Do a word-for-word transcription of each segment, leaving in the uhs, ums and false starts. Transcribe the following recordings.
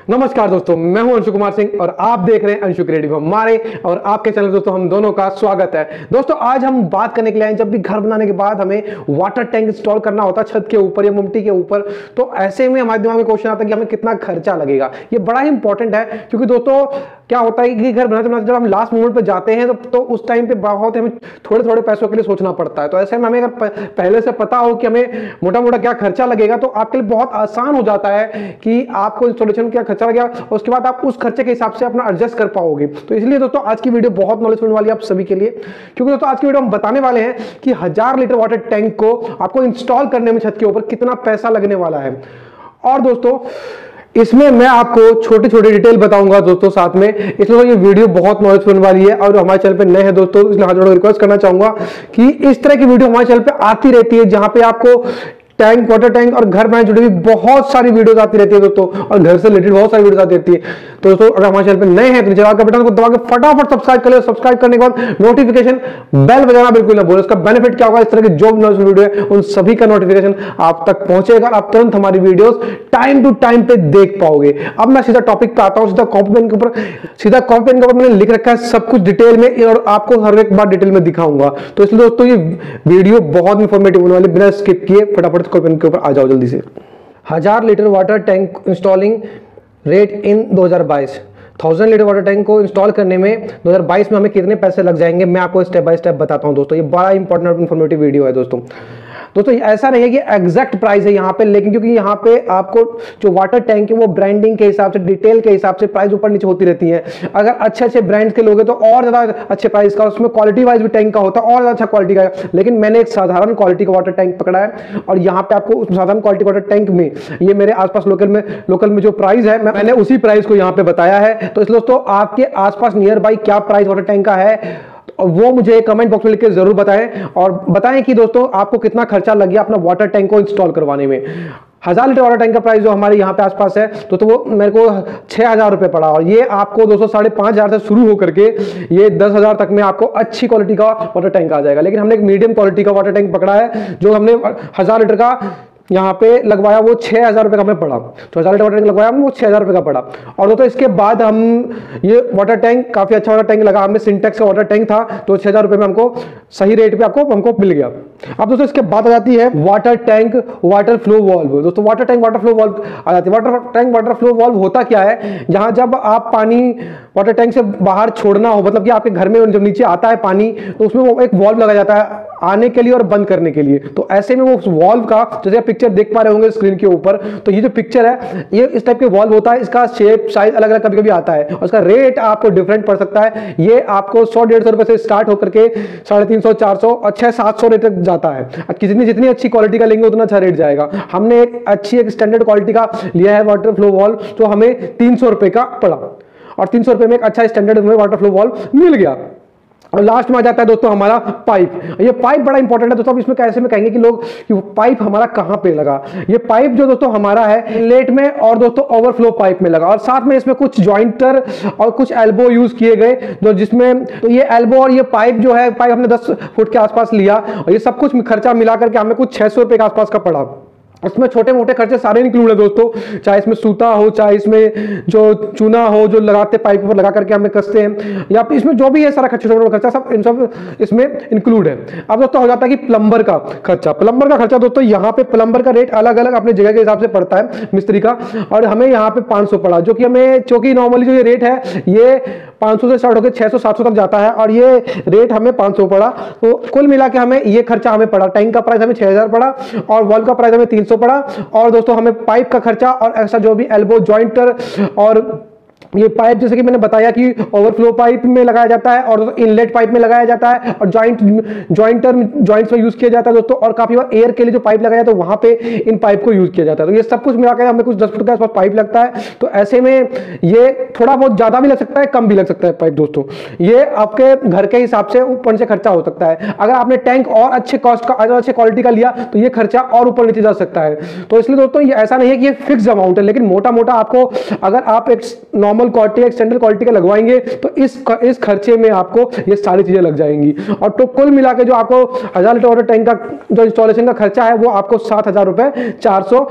नमस्कार दोस्तों, मैं हूं अंशु कुमार सिंह और आप देख रहे हैं अंशु क्रिएटिव। हमारे और आपके चैनल दोस्तों हम दोनों का स्वागत है। दोस्तों आज हम बात करने के लिए आए, जब भी घर बनाने के बाद हमें वाटर टैंक इंस्टॉल करना होता है छत के ऊपर या मुमटी के ऊपर, तो ऐसे में हमारे दिमाग में क्वेश्चन आता है कि हमें कितना खर्चा लगेगा। ये बड़ा ही इंपॉर्टेंट है, क्योंकि दोस्तों क्या होता है कि घर बनाते बनाते जब हम लास्ट मोमेंट पर जाते हैं तो, तो उस टाइम पे बहुत हमें थोड़े थोड़े पैसों के लिए सोचना पड़ता है। तो ऐसे में हमें अगर पहले से पता हो कि हमें मोटा मोटा क्या खर्चा लगेगा, तो आपके लिए बहुत आसान हो जाता है कि आपको इंस्टॉलेशन क्या खर्चा लगेगा, उसके बाद आप उस खर्चे के हिसाब से अपना एडजस्ट कर पाओगे। तो इसलिए दोस्तों आज की वीडियो बहुत नॉलेजफुल वाली है आप सभी के लिए, क्योंकि दोस्तों आज की वीडियो हम बताने वाले हैं कि हजार लीटर वाटर टैंक को आपको इंस्टॉल करने में छत के ऊपर कितना पैसा लगने वाला है। और दोस्तों इसमें मैं आपको छोटे छोटे डिटेल बताऊंगा दोस्तों साथ में, इसलिए ये वीडियो बहुत नॉलेजफुल वाली है। और हमारे चैनल पे नए हैं दोस्तों, इसलिए हाथ जोड़ रिक्वेस्ट करना चाहूंगा कि इस तरह की वीडियो हमारे चैनल पे आती रहती है, जहां पे आपको टैंक, वाटर टैंक और घर बनाने जुड़ी हुई बहुत सारी वीडियोस आती रहती है दोस्तों, और घर से रिलेटेड बहुत सारी वीडियोस आती रहती है। तो दोस्तों अगर हमारे चैनल पे नए हैं तो नीचे लाल का बटन को दबा के फटाफट सब्सक्राइब कर लो। सब्सक्राइब करने के बाद नोटिफिकेशन बेल बजाना बिल्कुल ना भूलें। इसका बेनिफिट क्या होगा, इस तरह की जो भी वीडियो है उन सभी का नोटिफिकेशन आप तक पहुंचेगा, आप तुरंत हमारी वीडियोस टाइम टू टाइम पे देख पाओगे। अब मैं सीधा टॉपिक पे आता हूं, सीधा कॉपी पेन के ऊपर सीधा कॉपी पेन के ऊपर मैंने लिख रखा है सब कुछ डिटेल में, और आपको हर एक बार डिटेल में दिखाऊंगा। तो इसलिए दोस्तों ये वीडियो बहुत इंफॉर्मेटिव होने वाली, बिना स्किप किए फटाफट कॉपी पेन के ऊपर आ जाओ जल्दी से। हजार litre water tank installing rate in दो हज़ार बाईस। थाउजेंड लीटर वाटर टैंक को इंस्टॉल करने में दो हज़ार बाईस में हमें कितने पैसे लग जाएंगे, मैं आपको स्टेप बाय स्टेप बताता हूं दोस्तों। ये बड़ा इंपॉर्टेंट और इंफॉर्मेटिव वीडियो है दोस्तों। दोस्तों ऐसा नहीं है कि एग्जैक्ट प्राइस है यहाँ पे, लेकिन क्योंकि यहाँ पे आपको जो वाटर टैंक है वो ब्रांडिंग के हिसाब से, डिटेल के हिसाब से प्राइस ऊपर नीचे होती रहती है। अगर अच्छे अच्छे ब्रांड के लोगे तो और ज्यादा अच्छे प्राइस का, उसमें क्वालिटी वाइज भी टैंक का होता है और ज्यादा अच्छा क्वालिटी का। लेकिन मैंने एक साधारण क्वालिटी का वाटर टैंक पकड़ा है, और यहाँ पे आपको उस साधारण क्वालिटी वाटर टैंक में ये मेरे आसपास लोकल में लोकल में जो प्राइस है मैंने उसी प्राइस को यहाँ पे बताया है। तो इसलिए दोस्तों आपके आसपास नियर बाई क्या प्राइस वाटर टैंक का है वो मुझे कमेंट बॉक्स में लिख के जरूर बताएं, और बताएं कि दोस्तों आपको कितना खर्चा लग गया अपना वाटर टैंक को इंस्टॉल करवाने में। हजार लीटर वाटर टैंक का प्राइस जो हमारे यहाँ पे आसपास है तो, तो वो मेरे को छह हजार रुपए पड़ा, और ये आपको दोस्तों साढ़े पांच हजार से शुरू होकर के ये दस हजार तक में आपको अच्छी क्वालिटी का वाटर टैंक आ जाएगा। लेकिन हमने एक मीडियम क्वालिटी का वाटर टैंक पकड़ा है, जो हमने हजार लीटर का यहाँ पे लगवाया वो छह हजार रुपए का हमें पड़ा। तो हजार लीटर वाटर टैंक लगवाया वो छह हजार रुपए का पड़ा। और दोस्तों इसके बाद हम ये वाटर टैंक काफी अच्छा वाटर टैंक लगा हमें, सिंटेक्स का वाटर टैंक था, तो छह हजार रुपए में हमको सही रेट पे आपको हमको मिल गया। अब दोस्तों इसके बाद आ जाती है water tank water flow valve. दोस्तों water tank water flow valve आ जाती है। Water tank water flow valve होता क्या है, जहां जब आप पानी वाटर टैंक से बाहर छोड़ना हो, मतलब कि आपके घर में जब नीचे आता है पानी, तो उसमें वो एक वाल्व लगा जाता है आने के लिए और बंद करने के लिए। तो ऐसे में वो उस वाल्व का, जैसे आप पिक्चर देख पा रहे होंगे स्क्रीन के ऊपर, तो ये जो पिक्चर है ये इस टाइप के वाल्व होता है। इसका शेप साइज अलग अलग कभी कभी आता है, और इसका रेट आपको डिफरेंट पड़ सकता है। ये आपको सौ डेढ़ सौ रुपए से स्टार्ट होकर के साढ़े तीन सौ चार सौ और छह सात सौ रेट तक जाता है। कितनी जितनी अच्छी क्वालिटी का लेंगे उतना अच्छा रेट जाएगा। हमने एक अच्छी एक स्टैंडर्ड क्वालिटी का लिया है वाटर फ्लो वाल्व, तो हमें तीन सौ रुपए का पड़ा, और तीन सौ रुपए में एक अच्छा स्टैंडर्ड हमें वाटर फ्लो वाल्व मिल गया। और लास्ट में आ जाता है दोस्तों हमारा पाइप। ये पाइप बड़ा इंपॉर्टेंट है दोस्तों। अब इसमें कैसे में कहेंगे कि लोग कि पाइप हमारा कहां पे लगा। ये पाइप जो दोस्तों हमारा है इनलेट में और दोस्तों ओवरफ्लो पाइप में लगा, और साथ में इसमें कुछ जॉइंटर और कुछ एल्बो यूज किए गए, जो जिसमें तो ये एल्बो और ये पाइप जो है, पाइप हमने दस फुट के आसपास लिया, और ये सब कुछ खर्चा मिला करके हमें कुछ छह सौ रुपए के आसपास का पड़ा। इसमें छोटे मोटे खर्चे सारे इंक्लूड है दोस्तों, चाहे इसमें सूता हो, चाहे इसमें जो चूना हो जो लगाते पाइप पर लगा करके हमें कसते हैं, या इसमें जो भी है सारा खर्चा, छोटा मोटा खर्चा सब इन सब इसमें इंक्लूड है। अब दोस्तों हो जाता है कि प्लम्बर का खर्चा। प्लम्बर का खर्चा दोस्तों यहाँ पे प्लम्बर का रेट अलग अलग अपने जगह के हिसाब से पड़ता है मिस्त्री का, और हमें यहाँ पे पाँच सौ पड़ा, जो कि हमें चूंकि नॉर्मली जो ये रेट है ये पाँच सौ से स्टार्ट होकर छह सौ सात सौ तक जाता है, और ये रेट हमें पाँच सौ पड़ा। तो कुल मिला के हमें ये खर्चा हमें पड़ा। टैंक का प्राइस हमें छह हजार पड़ा, और वाल्व का प्राइस हमें तीन सौ पड़ा, और दोस्तों हमें पाइप का खर्चा और एक्स्ट्रा जो भी एल्बो जॉइंटर और ये पाइप जैसे कि मैंने बताया कि ओवरफ्लो पाइप में लगाया जाता है, और इनलेट पाइप में लगाया जाता है, और जॉइंट जॉइंटर जॉइंट्स में यूज किया जाता है दोस्तों, और काफी बार एयर के लिए जो पाइप लगाया जाता है वहां पे इन पाइप को यूज किया जाता है। तो ये सब कुछ मिलाकर हमें कुछ दस फुट के आसपास पाइप लगता है। तो ऐसे में ये थोड़ा बहुत ज्यादा भी लग सकता है, कम भी लग सकता है पाइप दोस्तों। ये आपके घर के हिसाब से ऊपर से खर्चा हो सकता है। अगर आपने टैंक और अच्छे कॉस्ट का, अच्छे क्वालिटी का लिया तो ये खर्चा और ऊपर नीचे जा सकता है। तो इसलिए दोस्तों ये ऐसा नहीं है कि ये फिक्स अमाउंट है, लेकिन मोटा मोटा आपको अगर आप एक नॉर्मल क्वालिटी एक स्टैंडर्ड क्वालिटी का लगवाएंगे तो इस इस खर्चे में आपको ये सारी चीजें लग जाएंगी। और तो कुल मिला के जो आपको हजार लीटर वाटर टैंक का जो इंस्टॉलेशन का खर्चा है वो आपको सात हजार रुपए चार सौ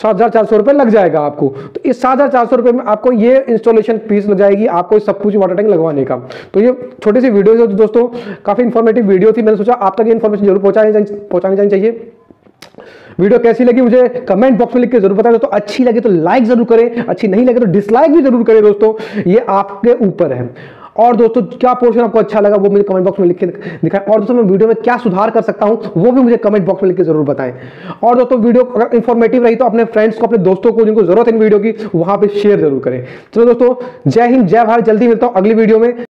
सात हजार चार सौ रुपए लग जाएगा आपको। तो इस सात हजार चार सौ रुपए में आपको ये इंस्टॉलेशन फीस लग जाएगी आपको सब कुछ वाटर टैंक लगवाने का। तो ये छोटी सी वीडियो है दोस्तों, काफी इंफॉर्मेटिव वीडियो थी, मैंने सोचा आप तक ये इन्फॉर्मेशन जरूर पहुंचानी पहुंचानी जानी चाहिए। वीडियो कैसी लगी मुझे कमेंट बॉक्स में लिख के जरूर बताएं दोस्तों। अच्छी लगे तो लाइक जरूर करें, अच्छी नहीं लगे तो डिसलाइक भी जरूर करें दोस्तों, ये आपके ऊपर है। और दोस्तों क्या पोर्शन आपको अच्छा लगा वो मुझे कमेंट बॉक्स में लिख के दिखाएं, और दोस्तों मैं वीडियो में क्या सुधार कर सकता हूं वो भी मुझे कमेंट बॉक्स में लिख के जरूर बताएं। और दोस्तों वीडियो अगर इंफॉर्मेटिव रही तो अपने फ्रेंड्स को, अपने दोस्तों को जिनको जरूरत है इन वीडियो की, वहां पे शेयर जरूर करें। चलो दोस्तों, जय हिंद जय भारत, जल्दी मिलता हूं अगली वीडियो में।